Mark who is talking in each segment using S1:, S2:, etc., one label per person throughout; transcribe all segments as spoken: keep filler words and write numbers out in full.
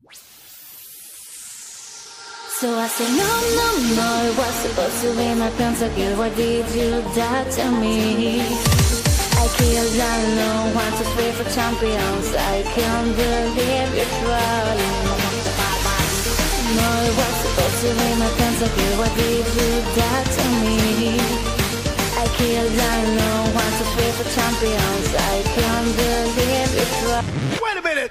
S1: So I said, no, no, no, it was supposed to be my pentakill. Why did you die to me? I killed alone, one, two, three for champions. I can't believe you're trying. No, it was supposed to be my pentakill. Why did you die to me? I killed alone, one, two, three for champions. I can't believe you're trying.
S2: Wait a minute!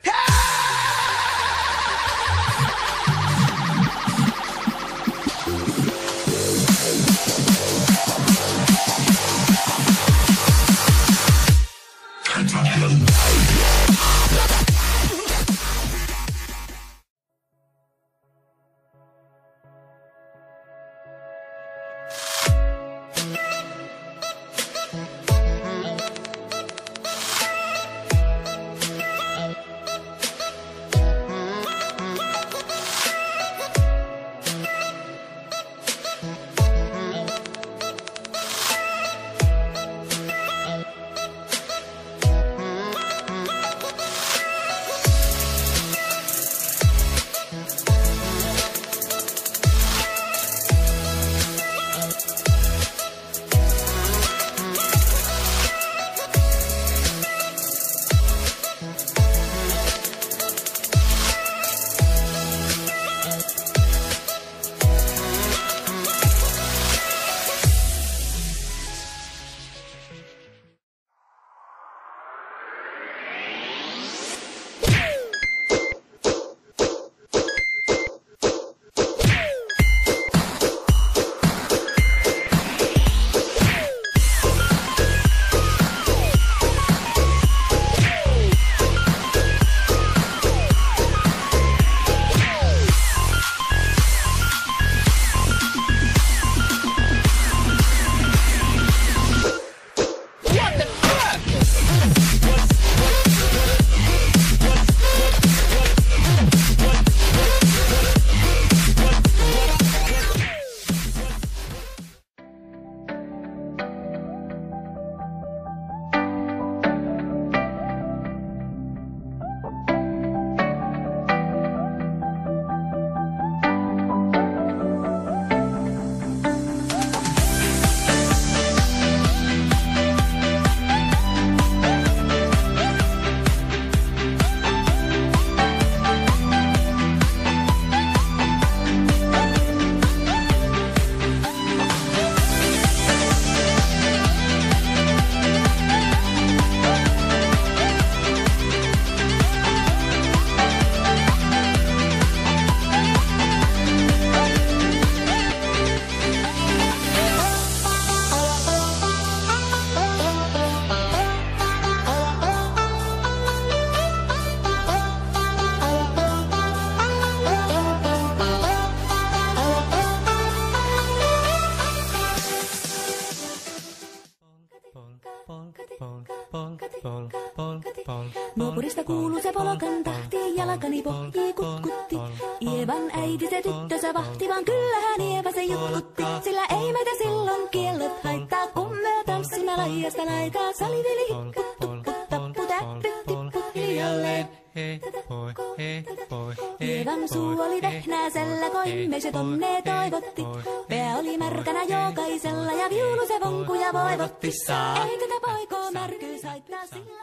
S1: Nuopurista kuuluu se polkan tahti, jalkani pohjii kutkutti. Ievan äiti se tyttönsä vahti, vaan kyllähän Ieva se juttutti. Sillä ei meitä silloin kiellot haittaa, kun me tanssimme laijasta laitaa. Saliveli hippu, tuppu, tappu, täppy, tippu, hiljalleen.
S3: Hei, poi, hei, poi,
S1: Ievan suu oli vehnäisellä, koimme se tonne toivotti. Pää oli märkänä jokaisella ja viulu se vonkuja voivotti. Ei tätä poikoo märkyys haittaa sillä.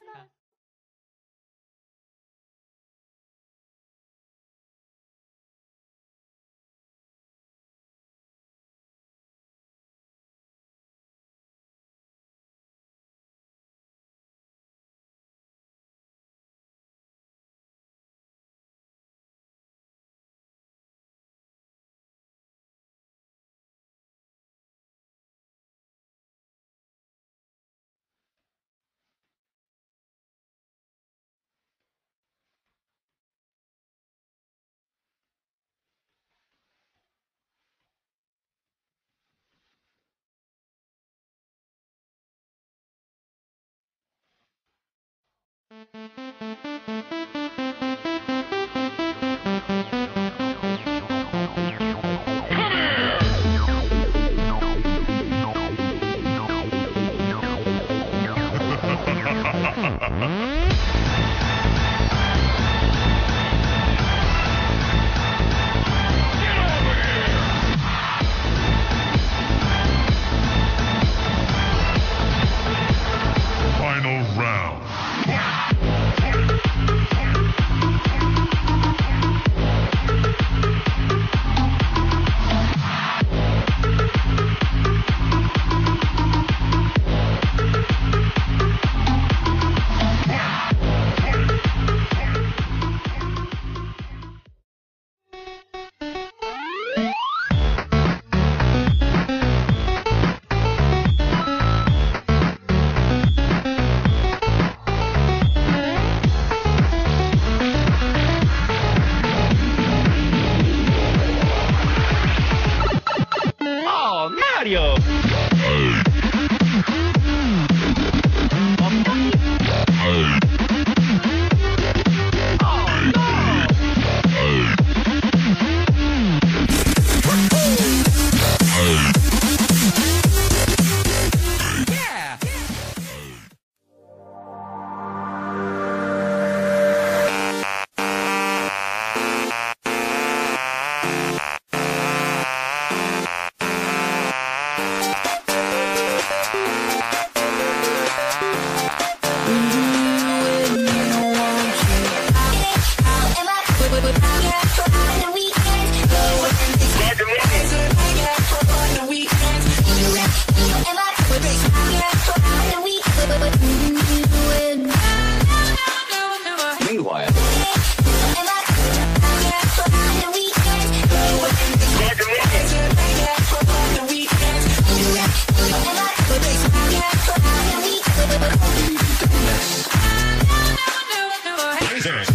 S2: Easy.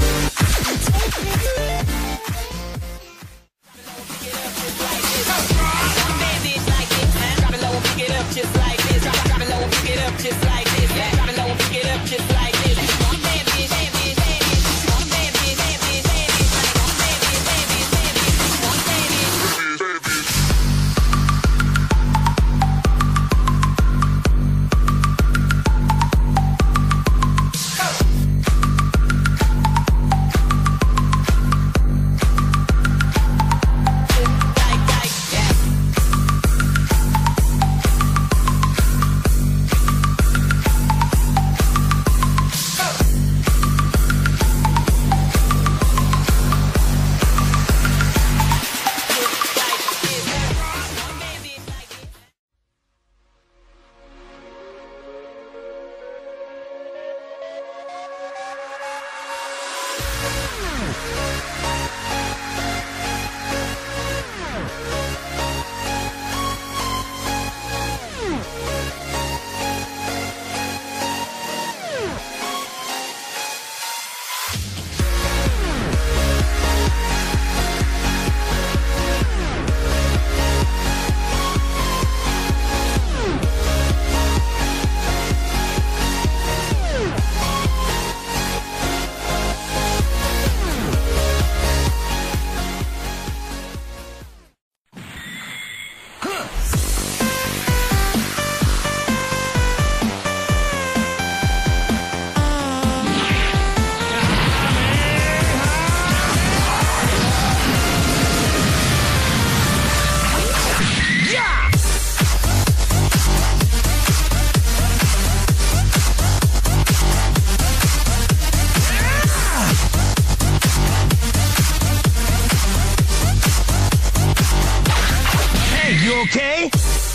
S4: Okay?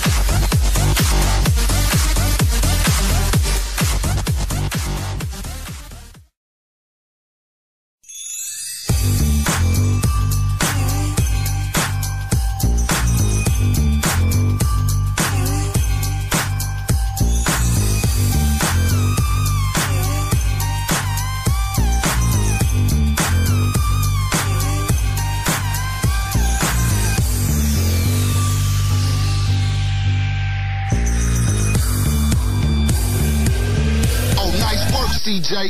S5: C J.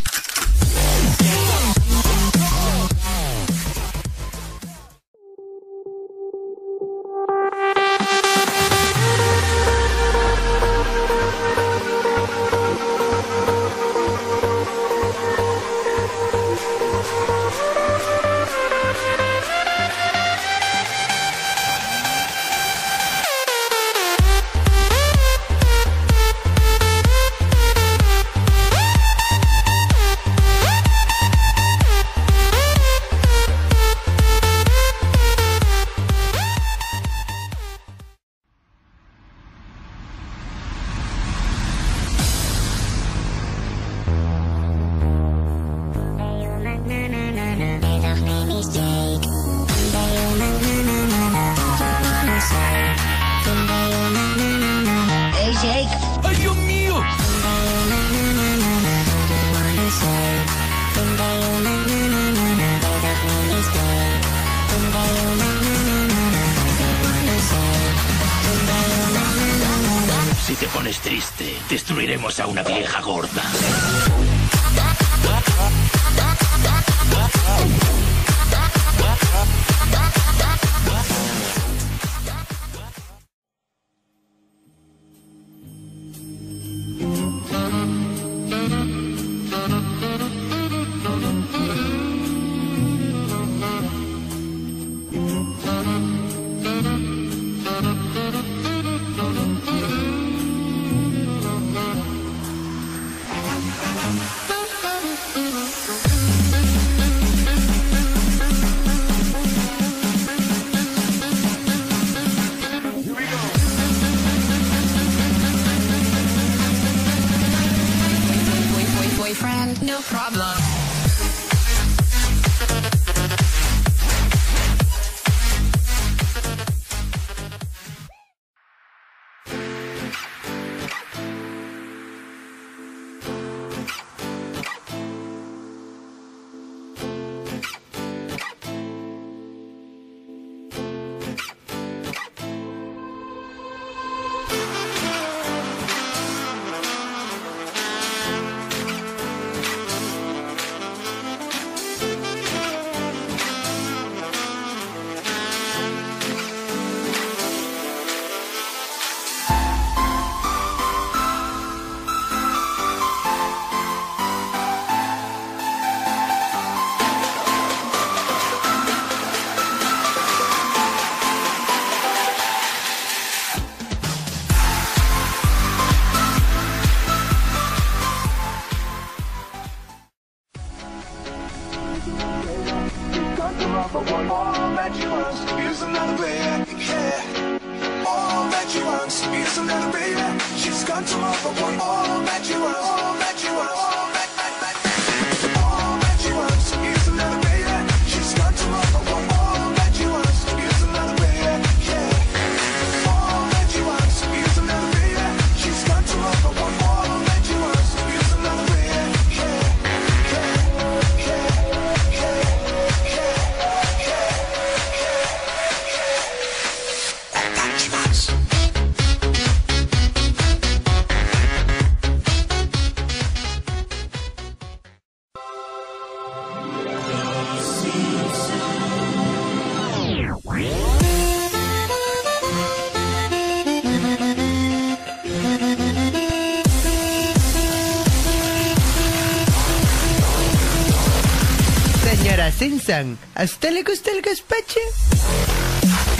S4: ¡Ay, Dios mío!
S6: Si te pones triste, destruiremos a una vieja gorda.
S2: got the love of one. All that she wants is another baby, yeah. All that she wants is another baby. She's got the love of one. All that she wants, all that she wants, all that, that, that, that. All that she wants is another baby. She's got the love of one. All that she wants is another baby, yeah. All that she wants is another baby. She's got the love of one. All that she wants is another baby, yeah.
S4: Señora Simpson, ¿a usted le gusta el gazpacho?